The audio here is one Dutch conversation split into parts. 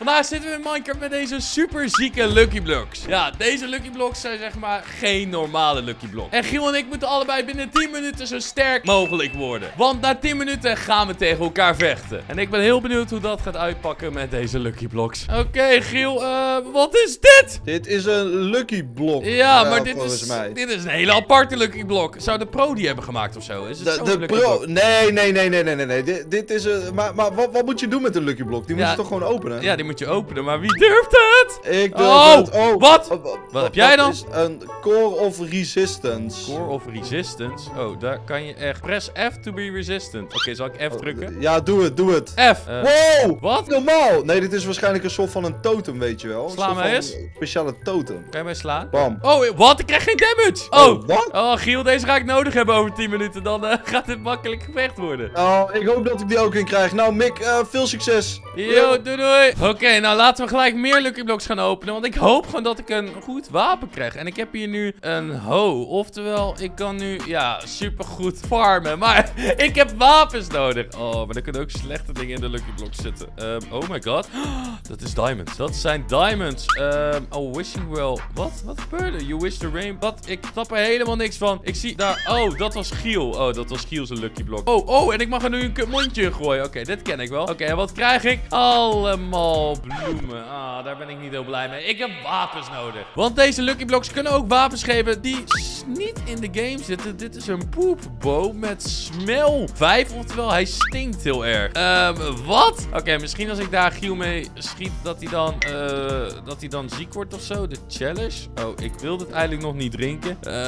Vandaag zitten we in Minecraft met deze super zieke Lucky Blocks. Ja, deze Lucky Blocks zijn zeg maar geen normale Lucky Block. En Giel en ik moeten allebei binnen 10 minuten zo sterk mogelijk worden. Want na 10 minuten gaan we tegen elkaar vechten. En ik ben heel benieuwd hoe dat gaat uitpakken met deze Lucky Blocks. Oké, Giel, wat is dit? Dit is een Lucky Block. Ja, maar dit is een hele aparte Lucky Block. Zou de pro die hebben gemaakt of zo? Is het zo'n Lucky Block? Nee. Dit is een... Maar wat moet je doen met een Lucky Block? Die moet je toch gewoon openen? Ja, die moet je openen. Maar wie durft het? Ik durf het. Oh, wat heb jij dan? Dat is een Core of Resistance. Core of Resistance? Oh, daar kan je echt... Press F to be resistant. Oké, zal ik F drukken? Ja, doe het. F. Wow! Wat? Normaal! Nee, dit is waarschijnlijk een soort van een totem, weet je wel. Sla mij eens. Een speciale totem. Kan je mij slaan? Bam. Oh, wat? Ik krijg geen damage! Wat? Oh, Giel, deze ga ik nodig hebben over 10 minuten. Dan gaat dit makkelijk gevecht worden. Oh, ik hoop dat ik die ook in krijg. Nou, Mick, veel succes. Yo, doei. Oké, nou laten we gelijk meer Lucky Blocks gaan openen. Want ik hoop gewoon dat ik een goed wapen krijg. En ik heb hier nu een hoe. Oftewel, ik kan nu, ja, supergoed farmen. Maar ik heb wapens nodig. Oh, maar er kunnen ook slechte dingen in de Lucky Blocks zitten. Oh my god. Dat is diamonds. Dat zijn diamonds. Oh, wishing well. Wat gebeurde? You wish the rain. Wat? Ik snap er helemaal niks van. Ik zie daar... Oh, dat was Giel. Oh, dat was Giel's Lucky Block. Oh, en ik mag er nu een mondje in gooien. Oké, dit ken ik wel. Oké, en wat krijg ik? Allemaal bloemen. Ah, daar ben ik niet heel blij mee. Ik heb wapens nodig. Want deze Lucky Blocks kunnen ook wapens geven die niet in de game zitten. Dit is een poepboom met smell 5. Oftewel, hij stinkt heel erg. Wat? Oké, misschien als ik daar Giel mee schiet, dat hij dan ziek wordt of zo. De challenge. Oh, ik wil dit eigenlijk nog niet drinken.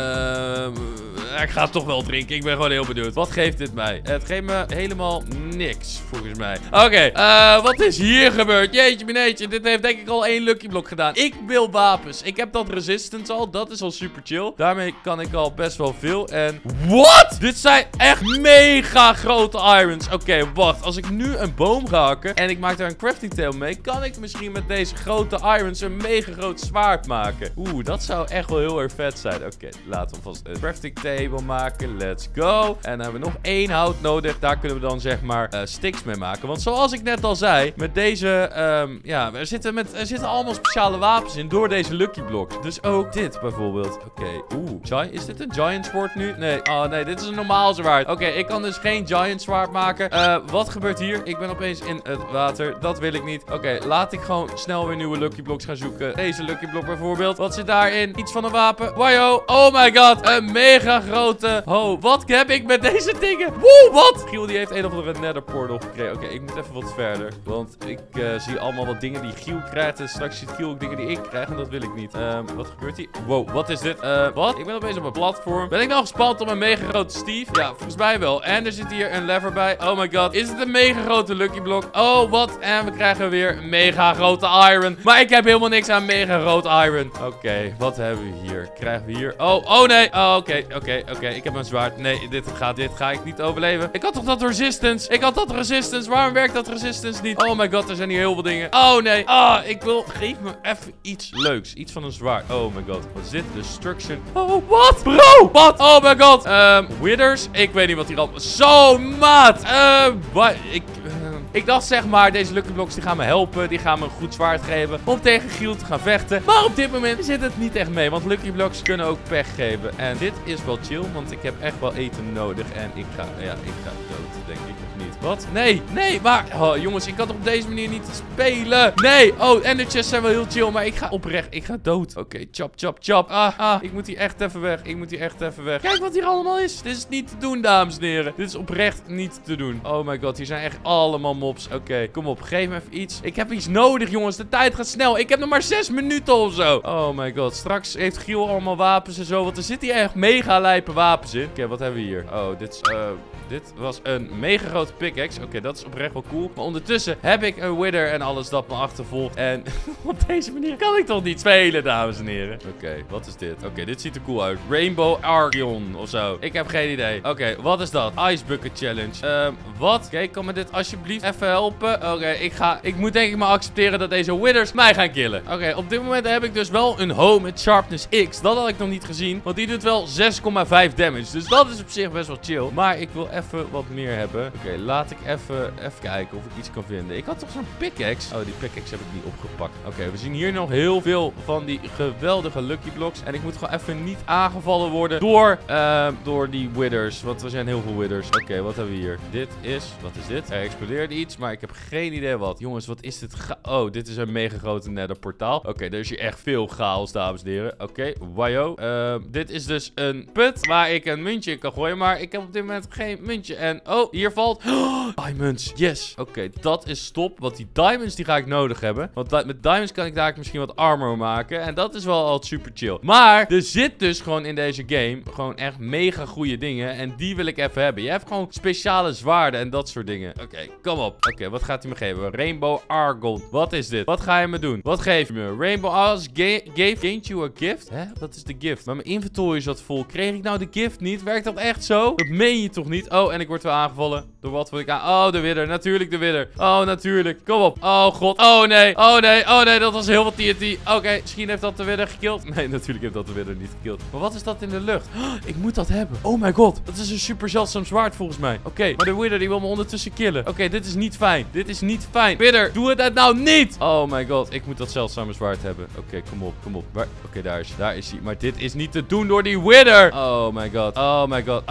Ik ga het toch wel drinken. Ik ben gewoon heel benieuwd. Wat geeft dit mij? Het geeft me helemaal niks, volgens mij. Oké, wat is hier gebeurd? Jeetje, mineetje. Dit heeft denk ik al 1 Lucky Block gedaan. Ik wil wapens. Ik heb dat resistance al. Dat is al super chill. Daarmee kan ik al best wel veel. En... Wat? Dit zijn echt mega grote irons. Oké, wacht. Als ik nu een boom ga hakken en ik maak daar een crafting table mee, kan ik misschien met deze grote irons een mega groot zwaard maken. Oeh, dat zou echt wel heel erg vet zijn. Oké, laten we vast een crafting table maken. Let's go. En dan hebben we nog 1 hout nodig. Daar kunnen we dan zeg maar sticks mee maken. Want zoals ik net al zei, met deze, ja, er zitten allemaal speciale wapens in door deze Lucky Blocks. Dus ook dit bijvoorbeeld. Oké, is dit een giant sword nu? Nee, oh nee, dit is een normaal zwaard. Oké, ik kan dus geen giant zwaard maken. Wat gebeurt hier? Ik ben opeens in het water. Dat wil ik niet. Oké, laat ik gewoon snel weer nieuwe Lucky Blocks gaan zoeken. Deze Lucky Block bijvoorbeeld. Wat zit daarin? Iets van een wapen. Wajo. Oh my god. Een mega grote hoe. Wat heb ik met deze dingen? Woe, wat? Giel die heeft een of andere nether portal gekregen. Oké, ik moet even wat verder. Want ik zie allemaal wat dingen die Giel krijgt. En straks ziet Giel ook dingen die ik krijg. En dat wil ik niet. Wat gebeurt hier? Wow, wat is dit? Wat? Ik ben opeens op een platform. Ben ik nou gespannen op een mega grote Steve? Ja, volgens mij wel. En er zit hier een lever bij. Oh my god. Is het een mega grote Lucky Block? Oh, wat? En we krijgen weer mega grote iron. Maar ik heb helemaal niks aan mega groot iron. Oké, wat hebben we hier? Krijgen we hier... Oh nee. Oh, oké. Ik heb een zwaard. Nee, dit ga ik niet overleven. Ik had toch dat resistance? Waarom werkt dat resistance niet? Oh my god, er zijn hier heel veel dingen. Oh nee. Geef me even iets leuks. Iets van een zwaard. Oh my god. Wat is dit? Destruction. Oh, wat? Bro! Wat? Oh my god. Withers. Ik weet niet wat hier allemaal... Zo, maat. Ik dacht zeg maar, deze Lucky Blocks die gaan me helpen. Die gaan me een goed zwaard geven om tegen Giel te gaan vechten. Maar op dit moment zit het niet echt mee. Want Lucky Blocks kunnen ook pech geven. En dit is wel chill, want ik heb echt wel eten nodig. En ik ga dood, denk ik. Of niet? Wat? Nee, maar... Oh, jongens, ik kan toch op deze manier niet spelen? Nee. Oh, en de chests zijn wel heel chill, maar ik ga dood. Oké, chop. Ik moet hier echt even weg. Kijk wat hier allemaal is. Dit is niet te doen, dames en heren. Dit is oprecht niet te doen. Oh my god, hier zijn echt allemaal mobs. Oké, kom op, geef me even iets. Ik heb iets nodig, jongens. De tijd gaat snel. Ik heb nog maar 6 minuten of zo. Oh my god, straks heeft Giel allemaal wapens en zo. Want er zitten hier echt mega lijpe wapens in. Oké, wat hebben we hier? Oh, dit was een mega grote pickaxe. Oké, dat is oprecht wel cool. Maar ondertussen heb ik een wither en alles dat me achtervolgt. En op deze manier kan ik toch niet spelen, dames en heren. Oké, wat is dit? Oké, dit ziet er cool uit. Rainbow Archeon of zo. Ik heb geen idee. Oké, wat is dat? Ice Bucket Challenge. Wat? Oké, kan me dit alsjeblieft even helpen? Oké, ik moet denk ik maar accepteren dat deze withers mij gaan killen. Oké, op dit moment heb ik dus wel een hoe met Sharpness X. Dat had ik nog niet gezien. Want die doet wel 6,5 damage. Dus dat is op zich best wel chill. Maar ik wil even even wat meer hebben. Oké, laat ik even kijken of ik iets kan vinden. Ik had toch zo'n pickaxe? Oh, die pickaxe heb ik niet opgepakt. Oké, we zien hier nog heel veel van die geweldige Lucky Blocks. En ik moet gewoon even niet aangevallen worden door die withers. Want er zijn heel veel withers. Oké, wat hebben we hier? Wat is dit? Er explodeerde iets, maar ik heb geen idee wat. Jongens, wat is dit? Oh, dit is een mega grote nether portaal. Oké, er is hier echt veel chaos, dames en heren. Oké, wajo. Dit is dus een put waar ik een muntje in kan gooien. Maar ik heb op dit moment geen muntje. En, oh, hier valt... Oh, diamonds, yes. Oké, dat is top. Want die diamonds, die ga ik nodig hebben. Want met diamonds kan ik daar misschien wat armor maken. En dat is wel al super chill. Maar er zit dus gewoon in deze game gewoon echt mega goede dingen. En die wil ik even hebben. Je hebt gewoon speciale zwaarden en dat soort dingen. Oké, kom op. Oké, wat gaat hij me geven? Rainbow Argon. Wat is dit? Wat ga je me doen? Wat geef je me? Rainbow Argon gained you a gift? Hè? Wat is de gift? Maar mijn inventory zat vol. Kreeg ik nou de gift niet? Werkt dat echt zo? Dat meen je toch niet? Oh, en ik word weer aangevallen. Door wat word ik aan? Oh, de wither. Natuurlijk de wither. Oh, natuurlijk. Kom op. Oh, god. Oh, nee. Oh, nee. Oh, nee. Dat was heel veel TNT. Oké, misschien heeft dat de wither gekild. Nee, natuurlijk heeft dat de wither niet gekild. Maar wat is dat in de lucht? Oh, ik moet dat hebben. Oh my god. Dat is een super zeldzaam zwaard volgens mij. Oké, maar de wither die wil me ondertussen killen. Oké, dit is niet fijn. Dit is niet fijn. Wither, doe het nou niet. Oh my god. Ik moet dat zeldzame zwaard hebben. Oké, kom op. Kom op. Oké, daar is hij. Maar dit is niet te doen door die wither. Oh my god. Oh my god.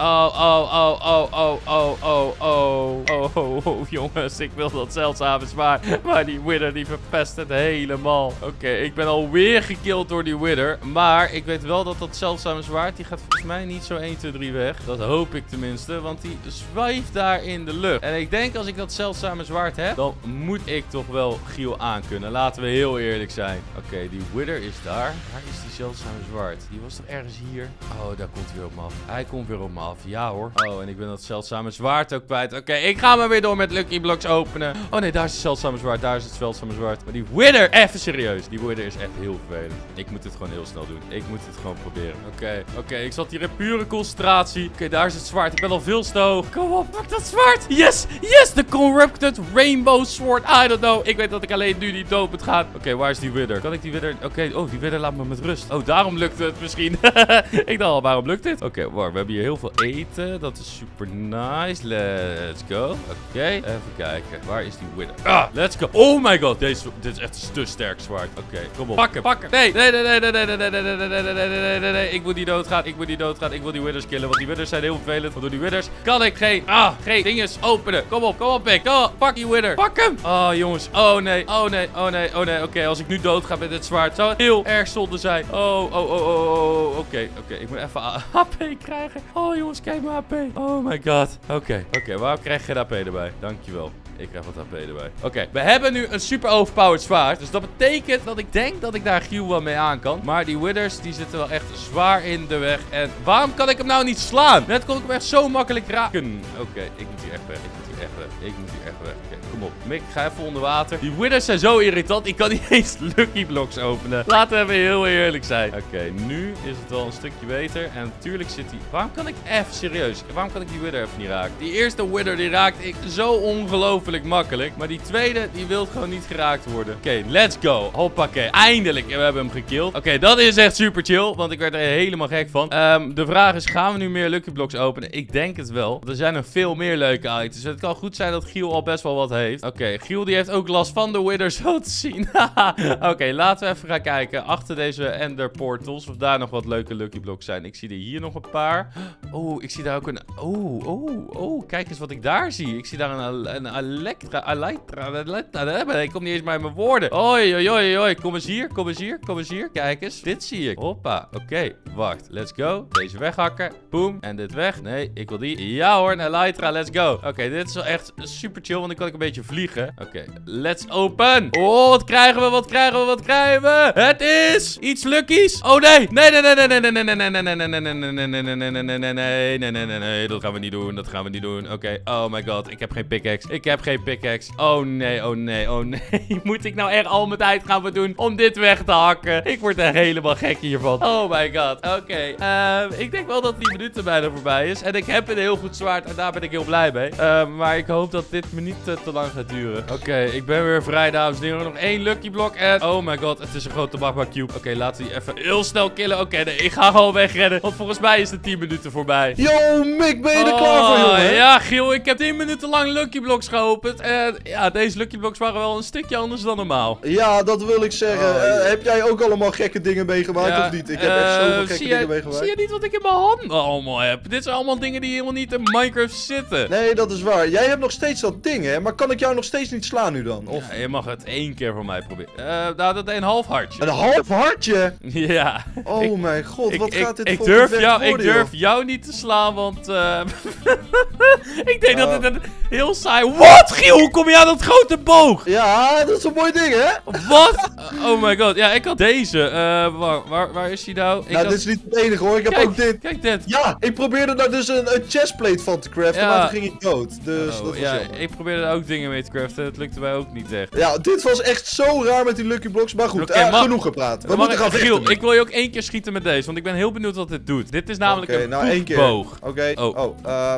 Oh, jongens. Ik wil dat zeldzame zwaard. Maar die wither die verpest het helemaal. Oké, ik ben alweer gekilld door die wither. Maar ik weet wel dat dat zeldzame zwaard, die gaat volgens mij niet zo 1, 2, 3 weg. Dat hoop ik tenminste, want die zwijft daar in de lucht. En ik denk als ik dat zeldzame zwaard heb, dan moet ik toch wel Giel aankunnen. Laten we heel eerlijk zijn. Oké, die wither is daar. Waar is die zeldzame zwaard? Die was toch ergens hier? Oh, daar komt hij weer op me af. Hij komt weer op me af. Ja hoor. Oh, en ik ben dat zeldzame zwaard ook kwijt. Oké, ik ga maar weer door met Lucky Blocks openen. Oh nee, daar is het zeldzame zwaard. Daar is het zeldzame zwaard. Maar die wither, even serieus. Die wither is echt heel vervelend. Ik moet het gewoon heel snel doen. Ik moet het gewoon proberen. Oké, ik zat hier in pure concentratie. Oké, daar is het zwaard. Ik ben al veel te hoog. Kom op, pak dat zwaard. Yes, de Corrupted Rainbow Sword. I don't know. Ik weet dat ik alleen nu niet dood moet gaan. Oké, waar is die wither? Kan ik die wither... Oké, oh, die wither laat me met rust. Oh, daarom lukt het misschien. Ik dacht al, waarom lukt dit? Oké, wacht, we hebben hier heel veel eten. Dat is super nice. Let's go. Oké, even kijken. Waar is die wither? Ah, let's go. Oh my god, dit is echt een te sterk zwaard. Oké, kom op. Pakken. Nee. Ik moet niet doodgaan. Ik wil die withers killen, want die withers zijn heel vervelend. Want door die withers kan ik geen dinges openen. Kom op, Pik. Kom op, pak die wither. Pak hem. Oh, jongens. Oh, nee. Oké, als ik nu doodga met dit zwaard, zou het heel erg zonde zijn. Oké. Ik moet even HP krijgen. Oh, jongens, kijk mijn HP. Oh my god. Oké, waarom krijg je geen HP erbij? Dankjewel. Ik krijg wat HP erbij. Oké, we hebben nu een super overpowered zwaard. Dus dat betekent dat ik denk dat ik daar Giel wel mee aan kan. Maar die withers, die zitten wel echt zwaar in de weg. En waarom kan ik hem nou niet slaan? Net kon ik hem echt zo makkelijk raken. Oké, ik moet hier echt weg. Oké, kom op. Mick, ga even onder water. Die withers zijn zo irritant. Ik kan niet eens Lucky Blocks openen. Laten we even heel eerlijk zijn. Oké, nu is het wel een stukje beter. En natuurlijk zit hij... Waarom kan ik even serieus? Waarom kan ik die wither even niet raken? Die eerste wither, die raakte ik zo ongelooflijk makkelijk. Maar die tweede, die wil gewoon niet geraakt worden. Oké, let's go. Hoppakee. Eindelijk. We hebben hem gekilld. Oké, dat is echt super chill. Want ik werd er helemaal gek van. De vraag is, gaan we nu meer Lucky Blocks openen? Ik denk het wel. Want er zijn nog veel meer leuke items. Het kan goed zijn dat Giel al best wel wat heeft. Oké, Giel die heeft ook last van de wither, zo te zien. Oké, laten we even gaan kijken achter deze ender portals of daar nog wat leuke Lucky Blocks zijn. Ik zie er hier nog een paar. Oh, ik zie daar ook een... Oh, kijk eens wat ik daar zie. Ik zie daar een Elytra. Ik kom niet eens bij mijn woorden. Oi. Kom eens hier. Kijk eens. Dit zie ik. Hoppa. Oké, wacht. Let's go. Deze weghakken. Boom. En dit weg. Nee, ik wil die. Ja hoor, een Elytra. Let's go. Oké, dit is wel echt super chill, want dan kan ik een beetje vliegen. Oké, let's open. Oh, wat krijgen we? Het is iets luckies. Oh nee. Nee. Dat gaan we niet doen. Oké, oh my god. Ik heb geen pickaxe. Oh nee. Moet ik nou echt al mijn tijd gaan doen om dit weg te hakken? Ik word er helemaal gek hiervan. Oh my god. Oké, ik denk wel dat die minuten bijna voorbij is. En ik heb een heel goed zwaard en daar ben ik heel blij mee. maar ik hoop dat dit me niet te lang gaat duren. Oké, ik ben weer vrij, dames en heren. Nog 1 lucky block en... Oh my god, het is een grote magma cube. Oké, laten we die even heel snel killen. Oké, nee, ik ga gewoon wegrennen, want volgens mij is de 10 minuten voorbij. Yo, Mick, ben je er klaar voor, jongen? Ja, Giel, ik heb 10 minuten lang lucky blocks geopend. En ja, deze lucky blocks waren wel een stukje anders dan normaal. Ja, dat wil ik zeggen. Heb jij ook allemaal gekke dingen meegemaakt Ja, of niet? Ik heb echt zoveel gekke dingen meegemaakt. Zie je niet wat ik in mijn handen allemaal heb? Dit zijn allemaal dingen die helemaal niet in Minecraft zitten. Nee, dat is waar. Jij hebt nog steeds dat ding, hè? Maar kan ik jou nog steeds niet slaan nu dan? Of... Ja, je mag het 1 keer voor mij proberen. Nou, dat is een half hartje. Een half hartje? Ja. Oh mijn god, wat gaat dit ik voor durf gevecht worden, Ik durf jou niet te slaan, want... ik denk dat dit een heel saai... Wat, Giel? Hoe kom je aan dat grote boog? Ja, dat is een mooi ding, hè? Wat? Oh my god. Ja, ik had deze. Waar is die nou? Nou, dit is niet het enige, hoor. Ik heb ook dit. Kijk dit. Ja, ik probeerde daar dus een chestplate van te craften, maar toen ging ik dood. Dus dat was jammer. Ik probeerde ook dingen mee te craften. Het lukte mij ook niet echt. Ja, dit was echt zo raar met die lucky blocks. Maar goed, genoeg gepraat. We moeten gaan vechten. Giel, ik wil je ook 1 keer schieten met deze, want ik ben heel benieuwd wat dit doet. Dit is namelijk een boog. Oké. Oh.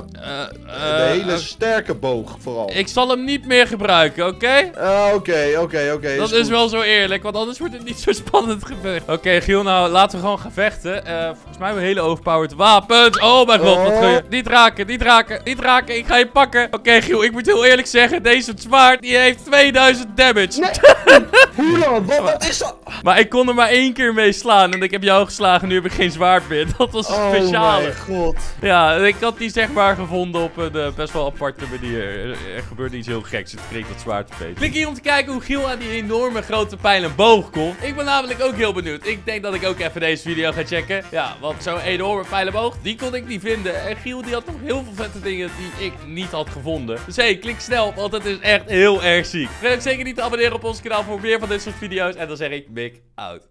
De hele sterke boog, vooral. Ik zal hem niet meer gebruiken, oké? Oké. Dat is wel zo eerlijk, want anders wordt het niet zo spannend gevecht. Oké, Giel, nou laten we gewoon gaan vechten. Volgens mij hebben we hele overpowered wapens. Oh mijn god, wat ga je... Niet raken. Ik ga je pakken. Oké, Giel, ik moet heel eerlijk zeggen, deze zwaard, die heeft 2000 damage. Nee. Hoe dan? Wat is dat? Maar ik kon er maar 1 keer mee slaan en ik heb jou geslagen, nu heb ik geen zwaard meer. Dat was een speciale. Oh mijn god. Ja, ik had die zeg maar gevonden op een best wel aparte manier. Er gebeurde iets heel geks, het kreeg dat zwaard te beter. Klik hier om te kijken hoe Giel aan die enorme grote pijl en boog komt. Ik ben namelijk ook heel benieuwd. Ik denk dat ik ook even deze video ga checken. Ja, want zo'n enorme pijl en boog, die kon ik niet vinden. En Giel die had nog heel veel vette dingen die ik niet had gevonden. Dus hey, klik snel, want het is echt heel erg ziek. Vergeet ook zeker niet te abonneren op ons kanaal voor meer van dit soort video's. En dan zeg ik big out.